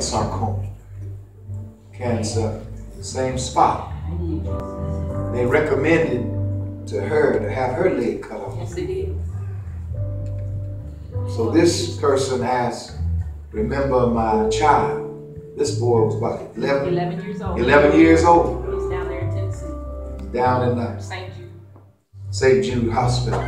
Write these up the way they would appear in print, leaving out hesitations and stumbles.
had sarcoma. Cancer, same spot. They recommended to her to have her leg cut off. Yes, they did. So this person asked, remember my child. This boy was about 11 years old. 11 years old. He's down there in Tennessee. Down in St. Jude. St. Jude Hospital.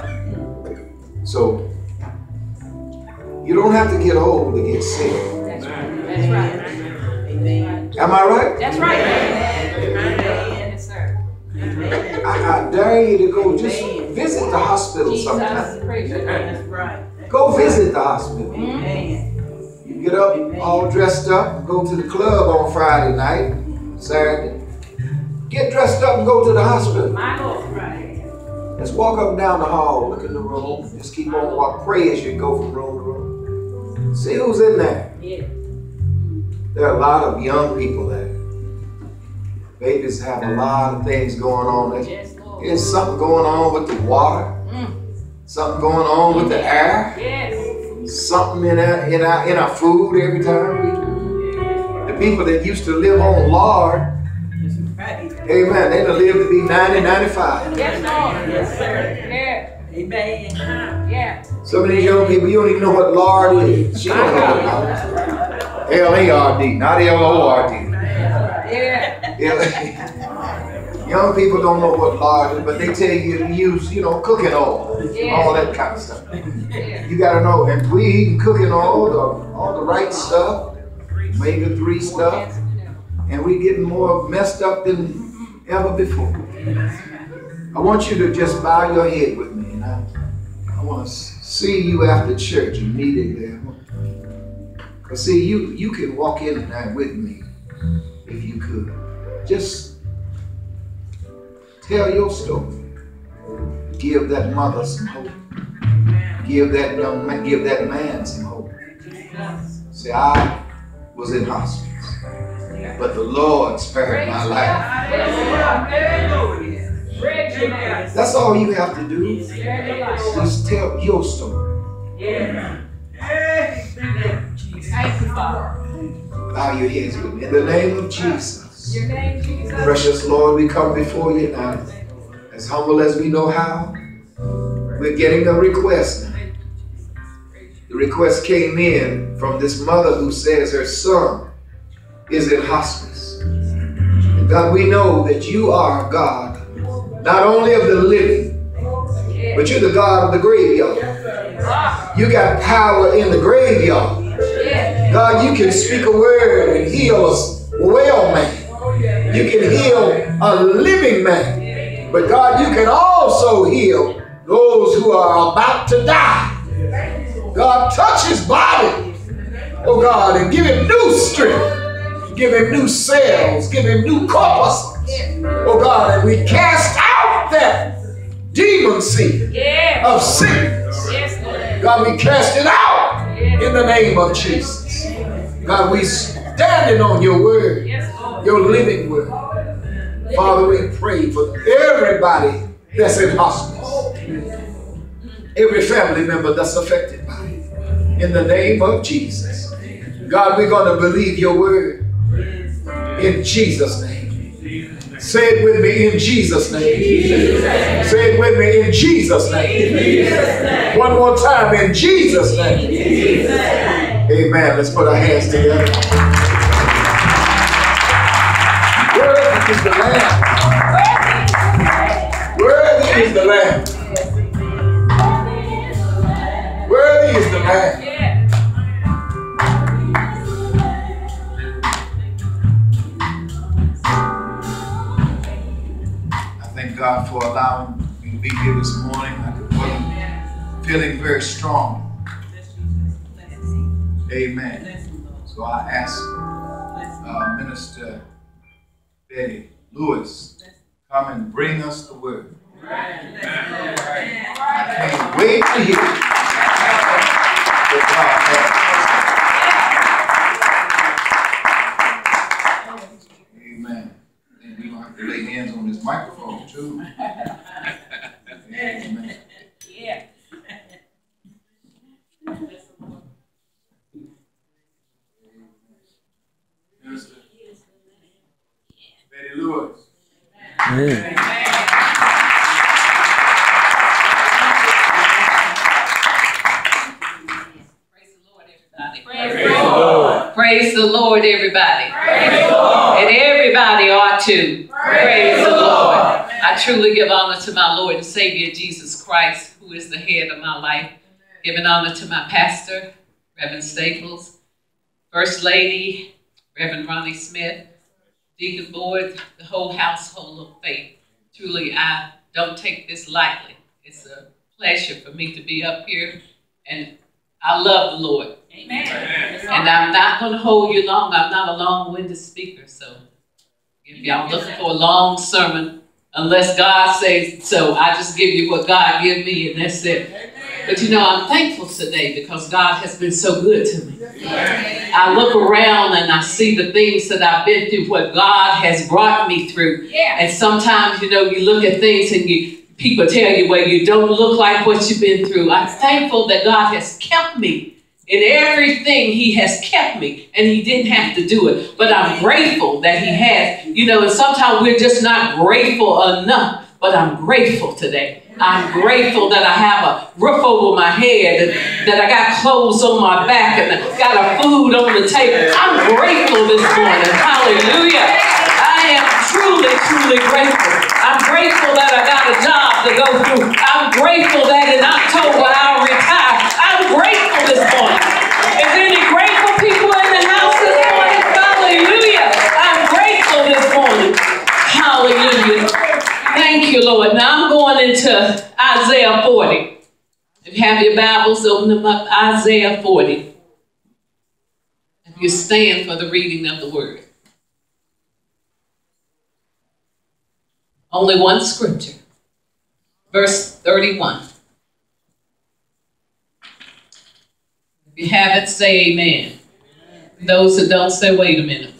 So you don't have to get old to get sick. That's right. That's right. Amen. Am I right? That's right. Amen. Yes, sir. I dare you to go just visit the hospital sometime. That's right. Go visit the hospital. Amen. You get up all dressed up and go to the club on Friday night, Saturday. Get dressed up and go to the hospital. My Lord. Right. Just walk up and down the hall, look in the room. Just keep on walking. Pray as you go from room to room. See who's in there. Yeah. There are a lot of young people there. Babies have a lot of things going on. Yes, Lord. There's something going on with the water. Something going on with the air. Yes. Something in our food every time. The people that used to live on lard, amen, they done live to be 90, 95. Yes, Lord. Yes, sir. Yeah. Amen. Yeah. Some of these young people, you don't even know what lard is. She don't know what lard is. L-A-R-D, not L-O-R-D. Yeah. Young people don't know what lard is, but they tell you to use, cooking oil, all that kind of stuff. You gotta know, and we eating cooking oil, all the right stuff, omega-3 stuff, and we getting more messed up than ever before. I want you to just bow your head with me, and I want to see you after church immediately. Because see, you can walk in there with me if you could. Just tell your story. Give that mother some hope. Give that young man, give that man some hope. Say, I was in hospice, but the Lord spared my life. That's all you have to do. Just tell your story. Bow your heads with me. In the name of Jesus. Precious Lord, we come before you now. As humble as we know how. We're getting a request now. The request came in from this mother who says her son is in hospice. And God, we know that you are God, not only of the living, but you're the God of the graveyard. You got power in the graveyard. God, you can speak a word and heal a well man. You can heal a living man. But God, you can also heal those who are about to die. God, touch his body, oh God, and give him new strength. Give him new cells. Give him new corpuscles. Oh God, and we cast out that demon seed of sickness. God, we cast it out in the name of Jesus. God, we standing on your word, your living word. Father, we pray for everybody that's in hospice. Every family member that's affected by it. In the name of Jesus. God, we're going to believe your word. In Jesus' name. Say it with me, in Jesus' name. Say it with me, in Jesus' name. One more time, in Jesus' name. Amen. Let's put our hands together. Worthy is the Lamb. Worthy is the Lamb. Worthy is the Lamb. I thank God for allowing me to be here this morning. I'm feeling very strong. Amen. So I asked Minister Betty Lewis, come and bring us the word. I can't wait to hear what God has. Amen. And we don't have to lay hands on this microphone too. Amen. Yeah. Lord. Amen. Praise the Lord, everybody. Praise the Lord. And everybody ought to. Praise the Lord. I truly give honor to my Lord and Savior, Jesus Christ, who is the head of my life. Giving honor to my pastor, Reverend Staples, First Lady, Reverend Ronnie Smith, Deacon Board, the whole household of faith. Truly, I don't take this lightly. It's a pleasure for me to be up here, and I love the Lord. Amen. And I'm not going to hold you long. I'm not a long-winded speaker, so if y'all looking for a long sermon, unless God says so, I just give you what God give me, and that's it. But you know, I'm thankful today because God has been so good to me. I look around and I see the things that I've been through, what God has brought me through. And sometimes, you know, you look at things and people tell you, well, you don't look like what you've been through. I'm thankful that God has kept me. In everything, He has kept me, and He didn't have to do it. But I'm grateful that He has. You know, and sometimes we're just not grateful enough, but I'm grateful today. I'm grateful that I have a roof over my head, and that I got clothes on my back, and I got a food on the table. I'm grateful this morning. Hallelujah. I am truly, truly grateful. I'm grateful that I got a job to go through. I'm grateful that in October I'll retire. I'm grateful this morning. Is there any grateful people in the house this morning? Hallelujah. I'm grateful this morning. Hallelujah. Thank you, Lord. Now I'm going into Isaiah 40. If you have your Bibles, open them up. Isaiah 40. If you stand for the reading of the word. Only one scripture. Verse 31. If you have it, say amen. Those who don't, say wait a minute.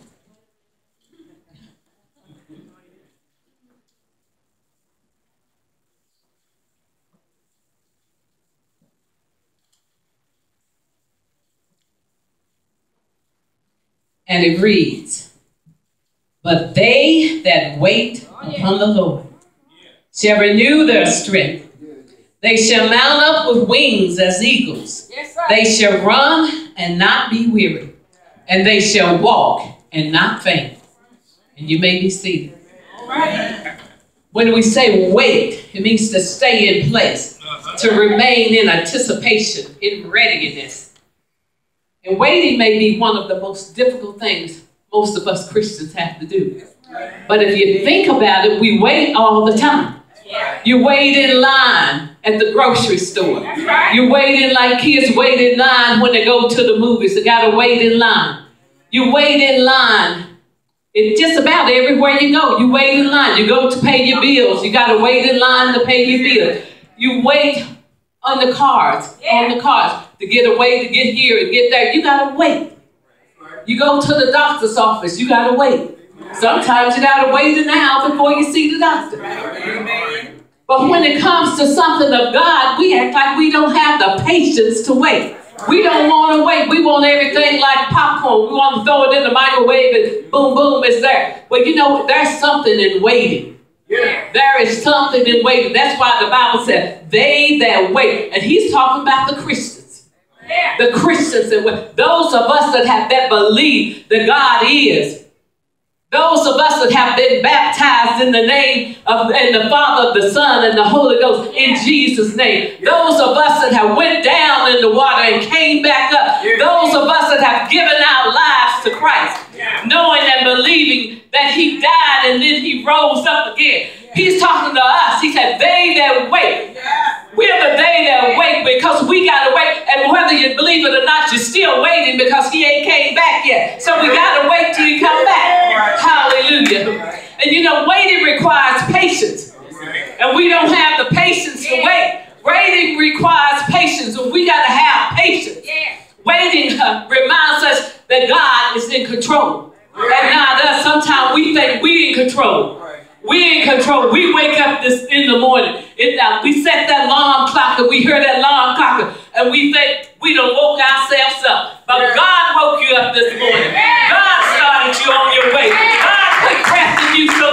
And it reads, but they that wait upon the Lord shall renew their strength. They shall mount up with wings as eagles. They shall run and not be weary. And they shall walk and not faint. And you may be seated. When we say wait, it means to stay in place, to remain in anticipation, in readiness. And waiting may be one of the most difficult things most of us Christians have to do. But if you think about it, we wait all the time. You wait in line at the grocery store. You wait in like kids wait in line when they go to the movies. They got to wait in line. You wait in line. It's just about everywhere you go. You wait in line. You go to pay your bills. You got to wait in line to pay your bills. You wait on the cars, to get away, to get here and get there. You got to wait. You go to the doctor's office. You got to wait. Sometimes you got to wait an hour before you see the doctor. But when it comes to something of God, we act like we don't have the patience to wait. We don't want to wait. We want everything like popcorn. We want to throw it in the microwave and boom, boom, it's there. Well, you know, there's something in waiting. There is something in waiting. That's why the Bible said, they that wait. And He's talking about the Christians. The Christians that wait. Those of us that believe that God is. Those of us that have been baptized in the name of the Father, the Son, and the Holy Ghost in Jesus' name. Those of us that have went down in the water and came back up. Those of us that have given our lives to Christ, knowing and believing that He died and then He rose up again. He's talking to us. He said, they that wait. We're the they that wait because we got to wait. And whether you believe it or not, you're still waiting because He ain't came back yet. So we got to wait till He come back. Hallelujah. And you know, waiting requires patience. And we don't have the patience to wait. Waiting requires patience, and we got to have patience. Waiting reminds us that God is in control. And not us. Sometimes we think we in control. We in control. We wake up in the morning. We set that alarm clock and we hear that alarm clock and we think we done woke ourselves up. But God woke you up this morning. God started you on your way. God put breath in you so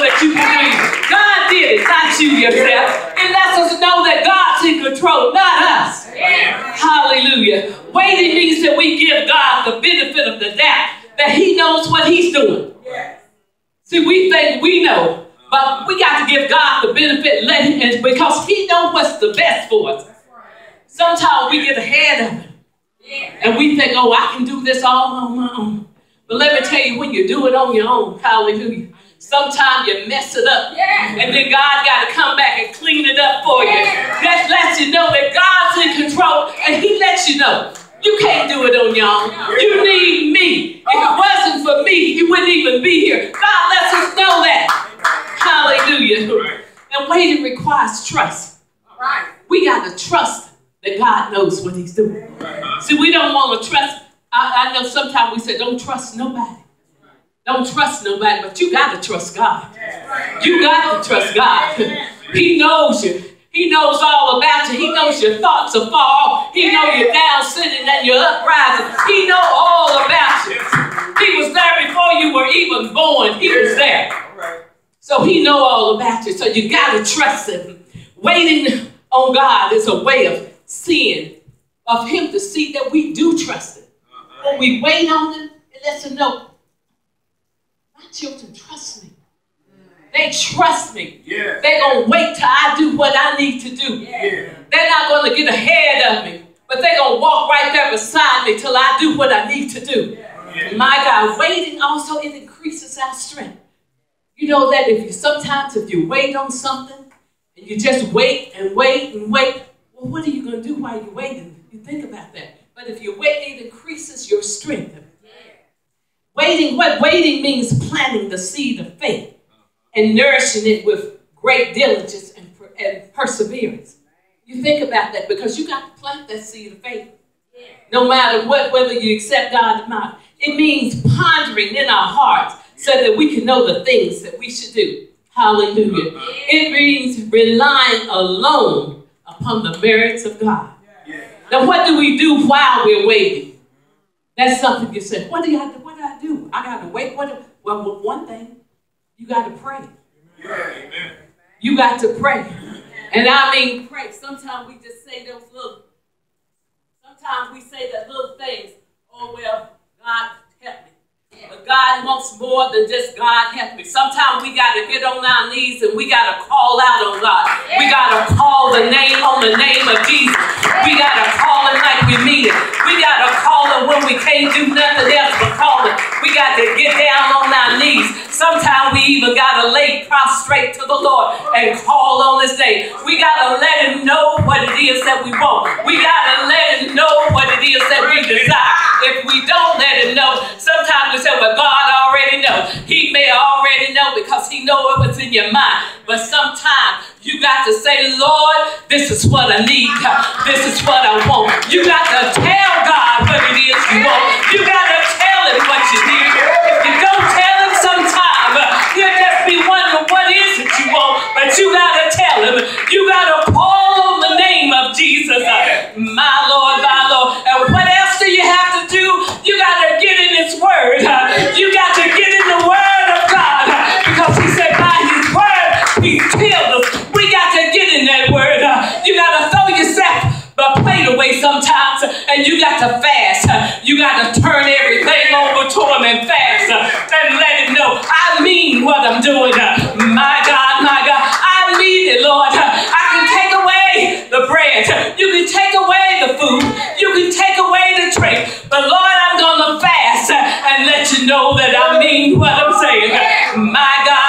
of the doubt that he knows what he's doing. See, we think we know, but we got to give God the benefit, because he knows what's the best for us. Sometimes we get ahead of him, and we think, oh, I can do this all on my own. But let me tell you, when you do it on your own, hallelujah, sometimes you mess it up, and then God got to come back and clean it up for you. That lets you know that God's in control, and he lets you know you can't do it on your own. You need me. If it wasn't for me, you wouldn't even be here. God lets us know that. Hallelujah. And waiting requires trust. We got to trust that God knows what he's doing. See, we don't want to trust. I know sometimes we say, don't trust nobody. Don't trust nobody, but you got to trust God. You got to trust God. He knows you. He knows all about you. He knows your thoughts are far off. He knows you're down sitting and you're uprising. He knows all about you. He was there before you were even born. He was there. So he knows all about you. So you got to trust him. Waiting on God is a way of seeing, of him to see that we do trust him. When we wait on him, it lets him know, my children trust me. They trust me. They're going to wait till I do what I need to do. They're not going to get ahead of me, but they're going to walk right there beside me till I do what I need to do. My God, waiting also, it increases our strength. You know that sometimes if you wait on something and you just wait and wait and wait, well, what are you going to do while you're waiting? You think about that. But if you wait, it increases your strength. Waiting means planting the seed of faith and nourishing it with great diligence and perseverance. You think about that, because you got to plant that seed of faith. No matter whether you accept God or not. It means pondering in our hearts so that we can know the things that we should do. Hallelujah. It means relying alone upon the merits of God. Now, what do we do while we're waiting? That's something you say, what do I do? I got to wait. Well, one thing, you got to pray. You got to pray. And I mean pray. Sometimes we just say sometimes we say that little things. Oh, well, God help me. But God wants more than just God help me. Sometimes we got to get on our knees and we got to call out on God. We got to call the name on the name of Jesus. We got to call him like we mean it. We got to call him when we can't do nothing else but call him. We got to get down on our knees. Sometimes we even got to lay prostrate to the Lord and call on his name. We got to let him know what it is that we want. We got to let him know what it is that we desire. If we don't let him know, sometimes we say, well, God already knows. He may already know because he knows what's in your mind. But sometimes you got to say, Lord, this is what I need. This is what I want. You got to tell God what it is you want. You got to tell him what you need. If you don't tell him sometimes, you'll just be wondering what is it you want. But you got to tell him. You got to call on the name of Jesus. My Lord, my Lord. And what else do you have to do? You got to get in his word. You got to get in the word of God. Because he said by his word, he healed us. We got to get in that word. You got to throw yourself the plate away sometimes, and you got to fast. You got to turn everything over to him and fast and let him know, I mean what I'm doing. My God, I mean it, Lord. I can take away the bread. You can take away the food. You can take away the drink. But Lord, I'm going to fast and let you know that I mean what I'm saying. My God,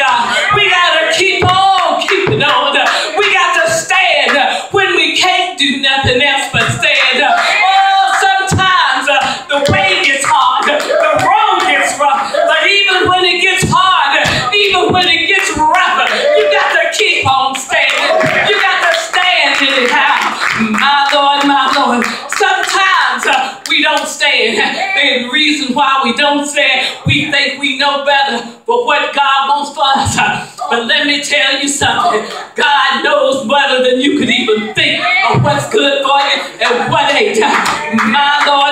we got to keep on keeping on. We got to stand when we can't do nothing else but stand. Oh, sometimes the way gets hard, the road gets rough, but even when it gets hard, even when it gets rough, you got to keep on standing. You got to stand anyhow. My Lord, sometimes we don't stand. The reason why we don't stand, we think we know better for what God wants for us. But let me tell you something. God knows better than you could even think of what's good for you and what ain't. My Lord.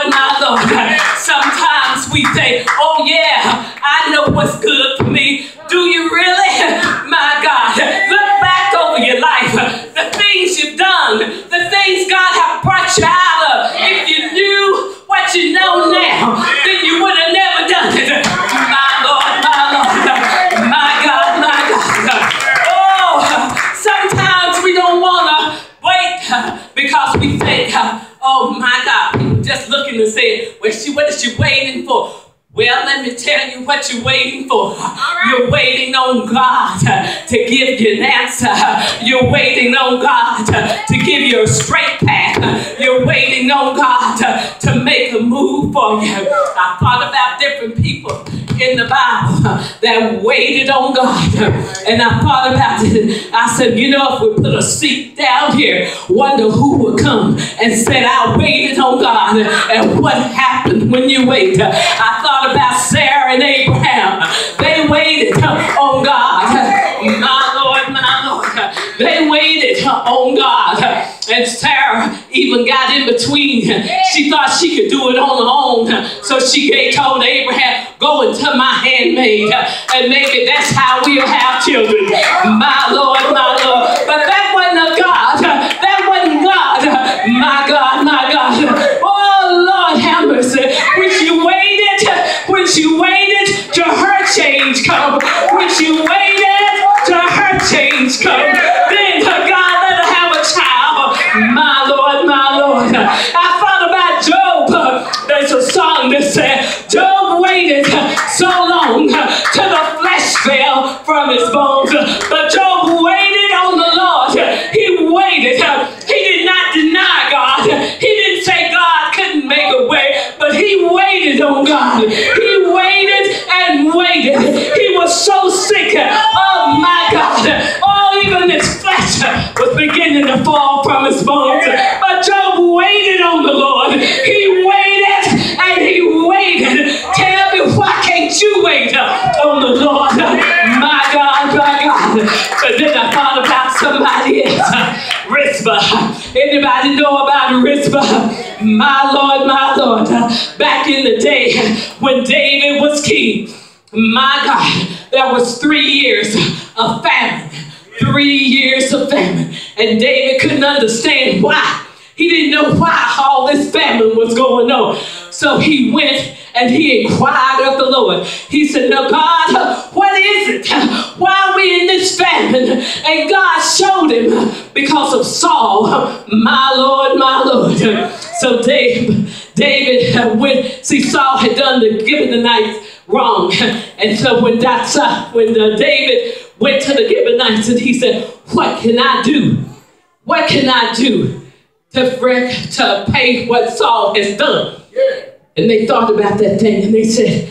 Sometimes we think, oh yeah, I know what's good for me. Do you really? My God, look back over your life. The things you've done, the things God have brought you out of. If you knew what what you know now, then you would have never done it. My Lord, my Lord, my God, my God. Oh, sometimes we don't want to wait because we think, oh my God, people just looking and saying, what is she waiting for? Well, let me tell you what you're waiting for. You're waiting on God to give you an answer. You're waiting on God to give you a straight path. You're waiting on God to make a move for you. I thought about different people in the Bible that waited on God. And I thought about it. I said, you know, if we put a seat down here, wonder who would come and said, I waited on God. And what happened when you wait? I thought about Sarah and Abraham. They waited on God. My Lord, my Lord. They waited on God. And Sarah even got in between. She thought she could do it on her own. So she told Abraham, go into my handmaid. And maybe that's how we'll have children. My Lord, my Lord. But that wasn't a God. That wasn't God. My God, my God. Oh, Lord have mercy. When she waited till her change come. When she waited till her change come. Then God let her have a child. My Lord, my Lord. I thought about Job. There's a song that said, Job waited so long till the flesh fell from his bones. But Job waited on the Lord. He waited. He did not deny God. He didn't say God couldn't make a way, but he waited on God. He waited and waited. He was so sick. Oh my God. Oh, even his flesh was beginning to fall from his bones. But Job waited on the Lord. He waited and he waited. Tell me, why can't you wait on the Lord? My God, my God. But then I thought about somebody else. Rizpah. Anybody know about Rizpah? My Lord, my Lord. Back in the day when David was king, my God, there was 3 years of famine. 3 years of famine. And David couldn't understand why. He didn't know why all this famine was going on. So he went and he inquired of the Lord. He said, now God, what is it? Why are we in this famine? And God showed him because of Saul. My Lord, my Lord. So David went. See, Saul had done the Gibeonites wrong. And so when David went to the Gibeonites and he said, what can I do? What can I do to pay what Saul has done? And they thought about that thing and they said,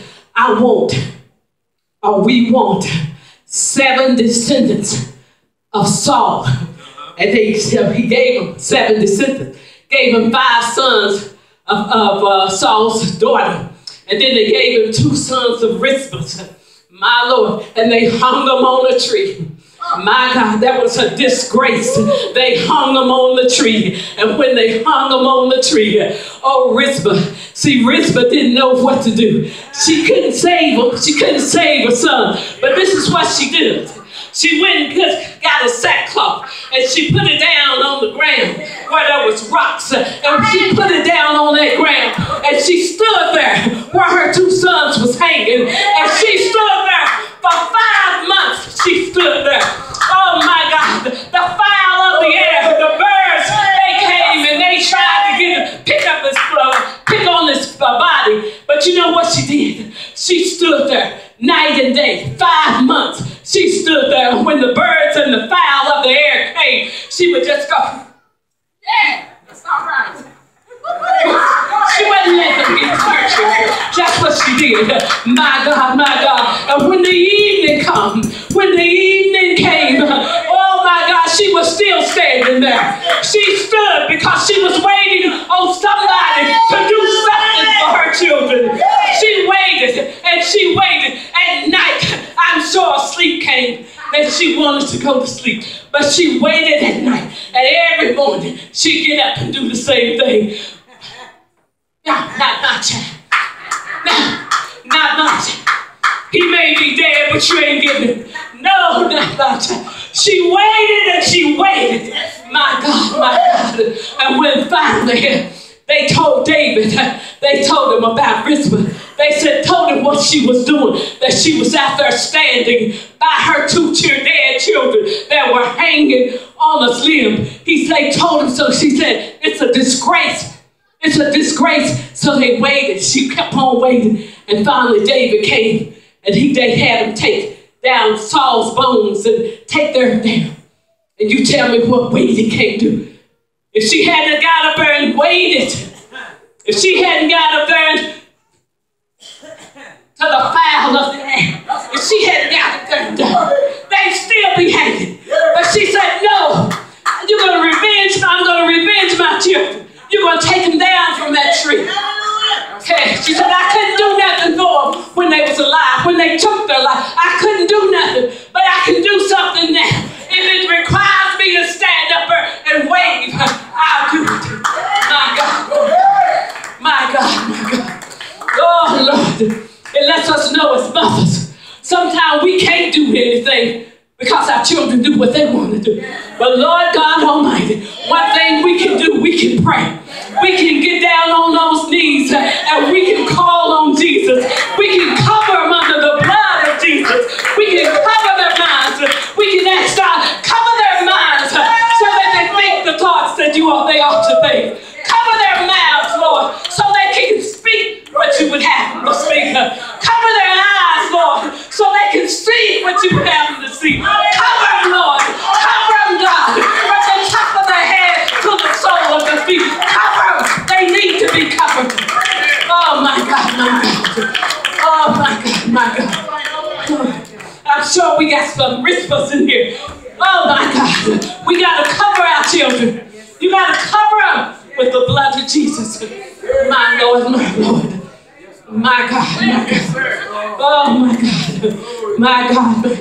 we want 7 descendants of Saul. And he gave them 7 descendants. Gave him 5 sons of Saul's daughter. And then they gave him 2 sons of Rizpah. My Lord. And they hung them on a tree. My God, that was a disgrace. They hung them on the tree. And when they hung them on the tree, oh, Rizpah. See, Rizpah didn't know what to do. She couldn't save him. She couldn't save her son. But this is what she did. She went and got a sackcloth and she put it down on the ground where there was rocks. And she put it down on that ground. And she stood there where her 2 sons was hanging. And she stood there for 5 months. She stood there. Oh my God. The fowl of the air, the birds, they came and they tried to pick up his blood, pick on his body. But you know what she did? She stood there night and day, 5 months. She stood there. When the birds and the fowl of the air came, she would just go, yeah, that's all right. She wouldn't let them get tortured. That's what she did. My God, my God. And when the evening came, oh my God, she was still standing there. She stood because she was waiting on somebody to do something for her children. She waited and she waited. At night, I'm sure sleep came and she wanted to go to sleep. But she waited at night. And every morning, she'd get up and do the same thing. No, not my child. No, not my child. He may be dead, but you ain't getting him. No, not my child. She waited and she waited. My God, my God. And when finally They told David, they told him about Rizpah. They told him what she was doing, that she was out there standing by her two dead children that were hanging on a limb. They told him so. She said, it's a disgrace. It's a disgrace. So they waited. She kept on waiting. And finally David came and they had him take down Saul's bones and take them down. And you tell me what waiting can't do. If she hadn't got up there and waited, if she hadn't got up there and to the fowl of the air, if she hadn't got up there and done, they'd still be hanging. But she said, no, you're going to revenge, I'm going to revenge my children. You're going to take them down from that tree. Okay. She said, I couldn't do nothing for them when they was alive, when they took their life. I couldn't do nothing, but I can do something now. If it requires me to stand up and wave, I'll do it. My God. My God, my God. Oh, Lord. It lets us know as mothers, sometimes we can't do anything because our children do what they want to do. But Lord God Almighty, one thing we can do, we can pray. We can get down on those knees and we can call on Jesus. We can cover them under the blood of Jesus. We can cover their minds. We can ask God, cover their minds so that they think the thoughts that they ought to think. Cover their mouths, Lord, so they can speak what you would have them to speak. Cover their eyes, Lord, so they can see what you would have them to see. Cover them, Lord. Cover them, God, from the top of their head to the sole of their feet. Cover them. They need to be covered. Oh, my God, my God. Oh, my God, my God. I'm sure we got some Rizpahs in here. Oh, my God. We got to cover our children. You got to cover them with the blood of Jesus. My Lord, my Lord. My God, my God. Oh, my God. My God, my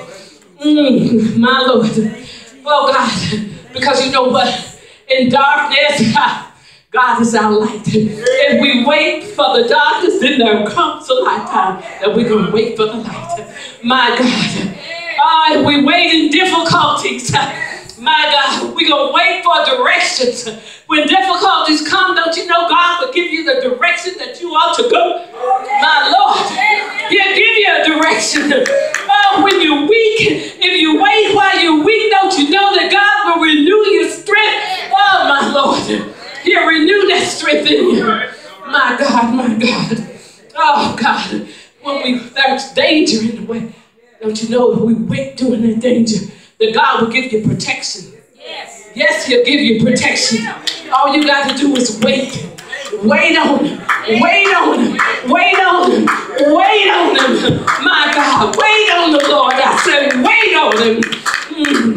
God. My Lord. Oh, God. Because you know what? In darkness, God is our light. If we wait for the darkness, then there comes a light time that we're going to wait for the light. My God. We wait in difficulties. My God, we're going to wait for directions. When difficulties come, don't you know God will give you the direction that you ought to go? My Lord, He'll give you a direction. Oh, when you're weak, if you wait while you're weak, don't you know that God will renew your strength? Oh, my Lord, He'll renew that strength in you. My God, my God. Oh, God, when there's danger in the way, don't you know if we wait during that danger, that God will give you protection. Yes. Yes, He'll give you protection. All you got to do is wait. Wait on Him. Wait on Him. Wait on Him. Wait on Him. My God, wait on the Lord. I said, wait on Him.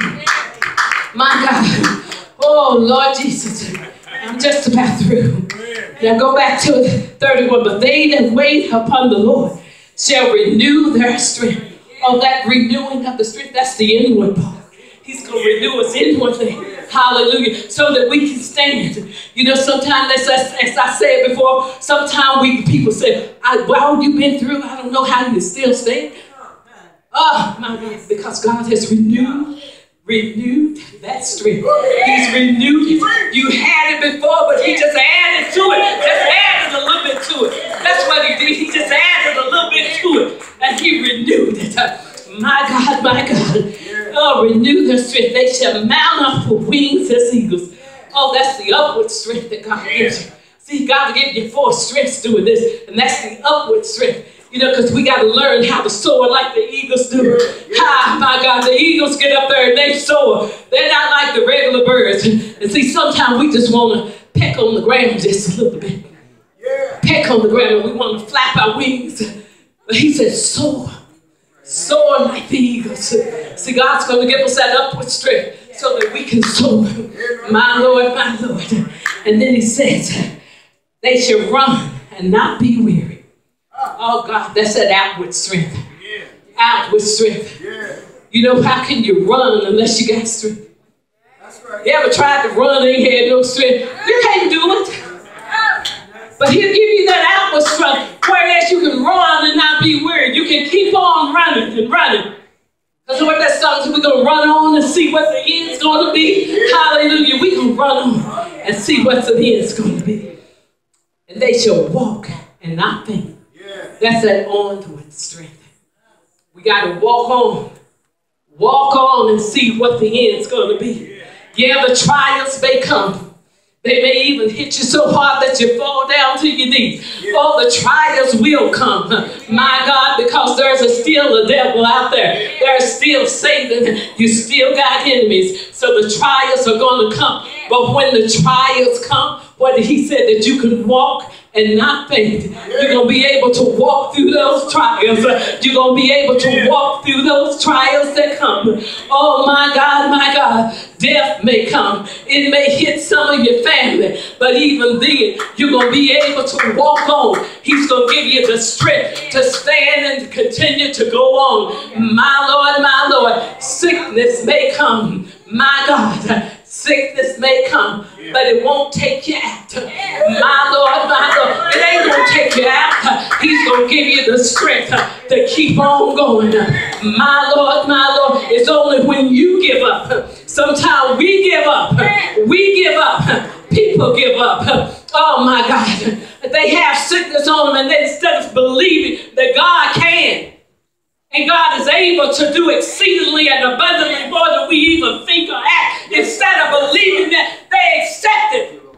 My God. Oh, Lord Jesus. I'm just about through. Now go back to 31. But they that wait upon the Lord shall renew their strength. Oh, that renewing of the strength, that's the inward part. He's going to renew us inwardly. Hallelujah. So that we can stand. You know, sometimes, as I said before, sometimes people say, well, you've been through, I don't know how you still stand. Oh, my God, because God has renewed that strength. He's renewed it. You had it before, but He just added to it. Just added a little bit to it. That's what He did. He just added a little bit to it. And He renewed it. My God, my God. Oh, renew their strength. They shall mount up with wings as eagles. Oh, that's the upward strength that God gives you. See, God will give you 4 strengths doing this. And that's the upward strength. You know, because we got to learn how to soar like the eagles do. My God, the eagles get up there and they soar. They're not like the regular birds. And see, sometimes we just want to peck on the ground just a little bit. Peck on the ground and we want to flap our wings. But He says, soar. Soar like the eagles. See, God's going to give us that upward strength so that we can soar. My Lord, my Lord. And then He says, they shall run and not be weary. Oh, God, that's that outward strength. Outward strength. You know, how can you run unless you got strength? You ever tried to run and ain't had no strength? You can't do it. But He'll give you that outward strength, whereas you can run and not be weary. You can keep on running and running. That's what that song is. We're going to run on and see what the end's going to be. Hallelujah. We can run on. and see what the end's going to be. And they shall walk and not faint. That's that onward strength. We got to walk on. Walk on and see what the end's going to be. Yeah, the trials may come. They may even hit you so hard that you fall down to your knees. Oh, the trials will come. My God, because there's still a devil out there. There's still Satan. You still got enemies. So the trials are going to come. But when the trials come, what he said that you can walk and not faint. You're going to be able to walk through those trials. You're going to be able to walk through those trials that come. Oh, my God, my God. Death may come. It may hit some of your family. But even then, you're going to be able to walk on. He's going to give you the strength to stand and continue to go on. My Lord, sickness may come. My God, sickness may come, but it won't take you out. My Lord, it ain't going to take you out. He's going to give you the strength to keep on going. My Lord, it's only when you give up. Sometimes we give up. We give up. People give up. Oh, my God. They have sickness on them, and instead of believing that God can, and God is able to do exceedingly and abundantly more than we even think or act. Instead of believing that, they accept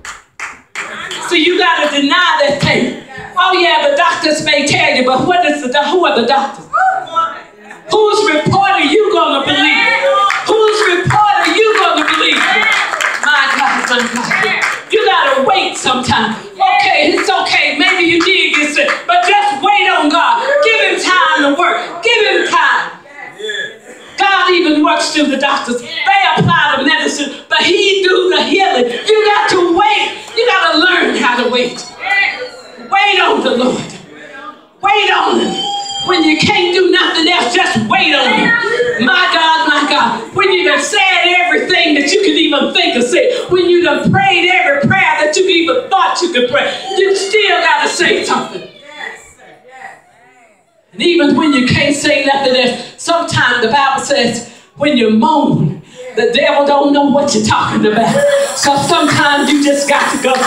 it. So you got to deny that thing. Oh yeah, the doctors may tell you, but who are the doctors? Whose report are you going to believe? Whose report are you going to believe? My God. You got to wait sometime. Okay, it's okay. Maybe you did get sick, but just wait on God. Give him time to work. Give him time. God even works through the doctors. They apply the medicine, but he do the healing. You got to wait. You got to learn how to wait. Wait on the Lord. Wait on him. When you can't do nothing else, just wait on him. My God, my God. When you done said everything that you could even think of saying, when you done prayed every prayer that you even thought you could pray, you still got to say something. And even when you can't say nothing else, sometimes the Bible says, when you moan, the devil don't know what you're talking about. So sometimes you just got to go,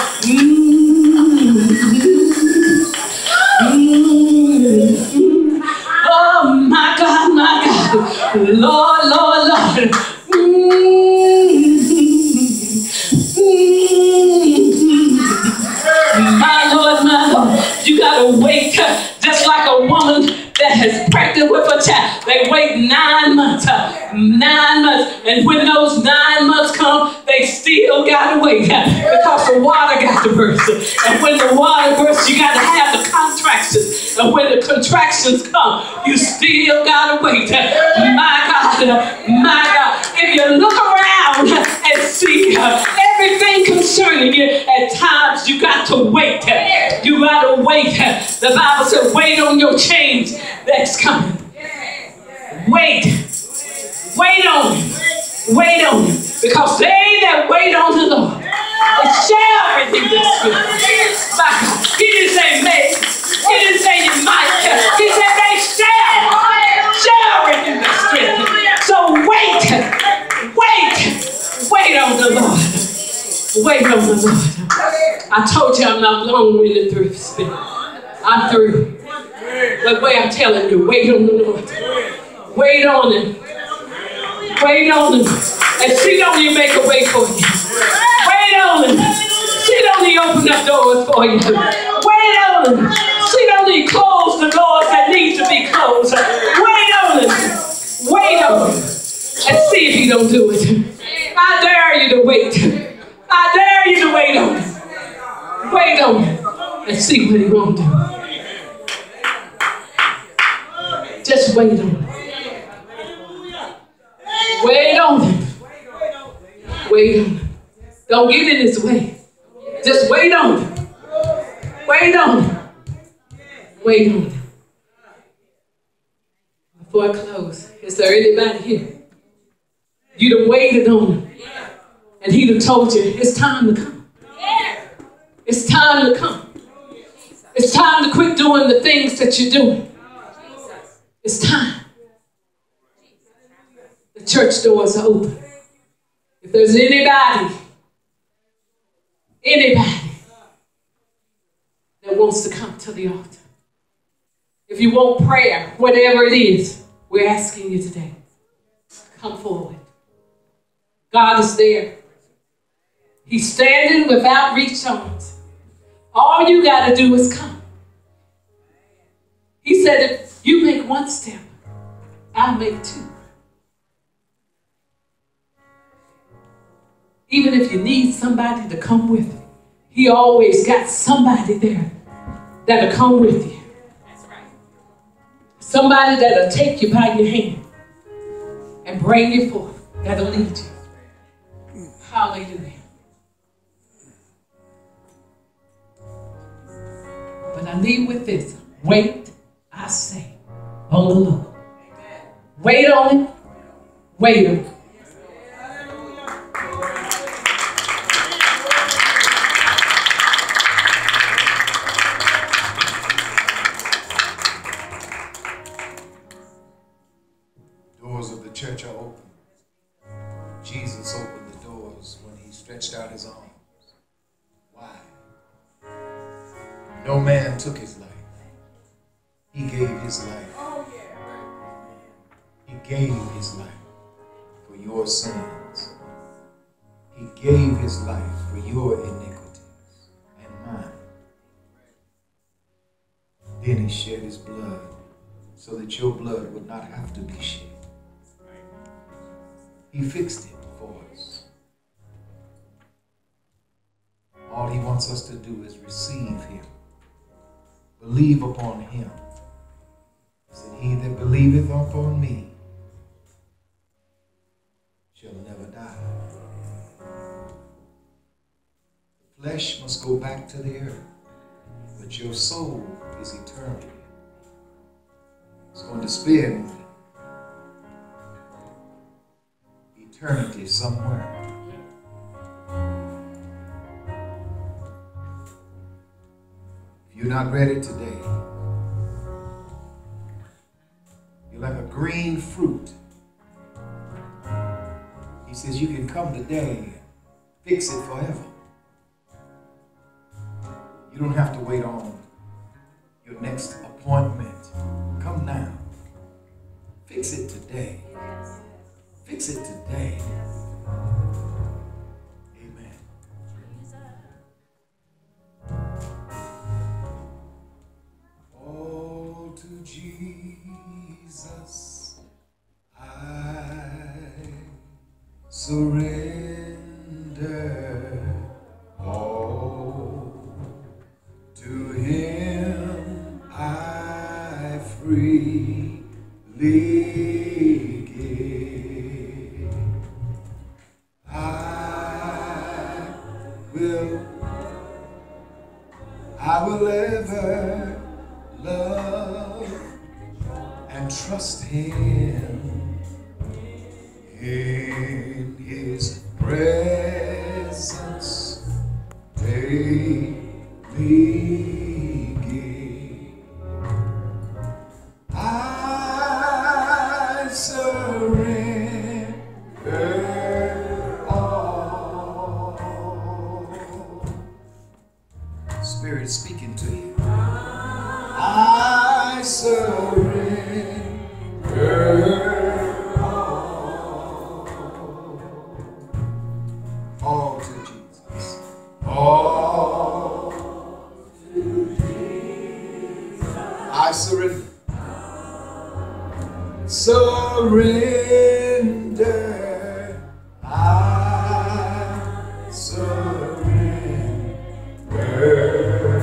Oh, my God, my God. Lord. My Lord. You got to wait just like a woman that has pregnant with a child. They wait 9 months. 9 months. And when those 9 months come, they still got to wait because the water got to burst. And when the water bursts, you got to have the contractions. And when the contractions come, you still got to wait. My God. If you look around and see everything concerning you, at times you got to wait. You got to wait. The Bible says, wait on your change that's coming. Wait. Wait on him. Wait on him. Because they that wait on the Lord, they shall renew their strength. He didn't say may. He didn't say you might. He said they shall renew their strength. So wait. Wait on the Lord. Wait on the Lord. I told you I'm not long-winded through spirit. I'm through. But wait, I'm telling you, wait on the Lord. Wait on him. Wait on him. And see, don't he make a way for you. Wait on him. See, don't he open up doors for you. Wait on him. See, don't he close the doors that need to be closed. Wait on him. Wait on him. And see if he don't do it. I dare you to wait. I dare you to wait on him. Wait on him. And see what he won't do. Just wait on him. Wait on him. Wait on him. Don't get in his way. Just wait on him. Wait on him. Wait on him. Before I close, is there anybody here? You done waited on him. And he done told you, it's time to come. It's time to come. It's time to quit doing the things that you're doing. It's time. The church doors are open. If there's anybody Anybody that wants to come to the altar. If you want prayer, whatever it is, we're asking you today. Come forward. God is there. He's standing with outreached arms. All you got to do is come. He said, if you make one step, I'll make two. Even if you need somebody to come with you, he always got somebody there that'll come with you. That's right. Somebody that'll take you by your hand and bring you forth, that'll lead you. Hallelujah. But I leave with this. Wait, I say, on the Lord. Wait on it. Wait on it. Doors of the church are open. Jesus opened the doors when he stretched out his arms. Why? No man took his life. He gave his life. He gave his life for your sins. He gave his life for your iniquities and mine. Then he shed his blood so that your blood would not have to be shed. He fixed it for us. All he wants us to do is receive him. Believe upon him. He said, he that believeth upon me shall never die. The flesh must go back to the earth, but your soul is eternal. It's going to spend eternity somewhere. If you're not ready today, you're like a green fruit. He says you can come today, fix it forever. You don't have to wait on your next appointment. Come now. Fix it today. Fix it today. Amen. All to Jesus I surrender. All to him I freely give. I will ever love and trust him in his presence daily give. I surrender all. Spirit speaking to you. I surrender all to Jesus. All to Jesus. I surrender. Surrender. I surrender.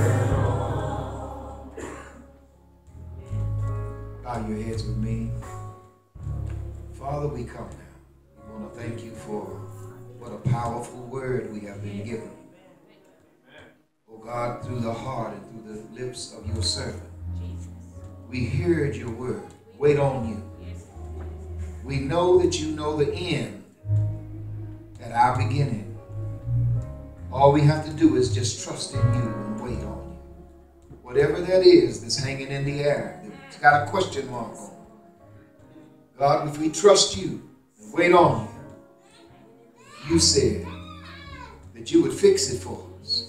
Bow your heads with me. Father, we come now. We want to thank you for what a powerful word we have been given. Oh God, through the heart and through the lips of your servant. We heard your word. Wait on you. We know that you know the end at our beginning. All we have to do is just trust in you and wait on you. Whatever that is that's hanging in the air, it's got a question mark on it. God, if we trust you and wait on you, you said that you would fix it for us.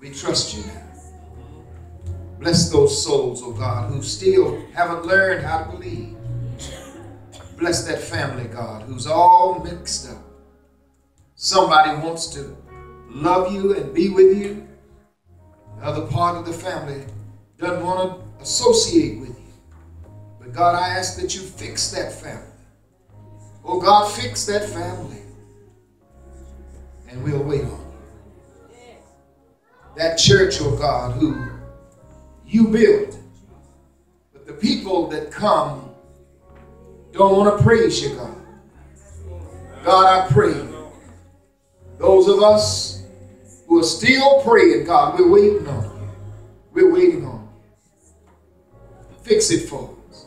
We trust you now. Bless those souls, oh God, who still haven't learned how to believe. Bless that family, God, who's all mixed up. Somebody wants to love you and be with you. The other part of the family doesn't want to associate with you. But God, I ask that you fix that family. Oh God, fix that family. And we'll wait on you. That church, oh God, who you built. But the people that come don't want to praise you, God. God, I pray. Those of us who are still praying, God, we're waiting on you. We're waiting on you. Fix it for us.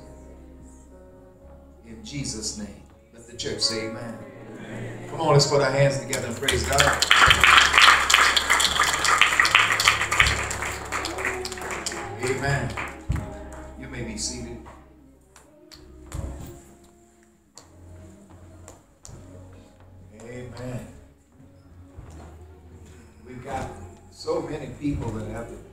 In Jesus' name. Let the church say amen. Amen. Come on, let's put our hands together and praise God. Amen. You may be seated. Amen. We've got so many people that have to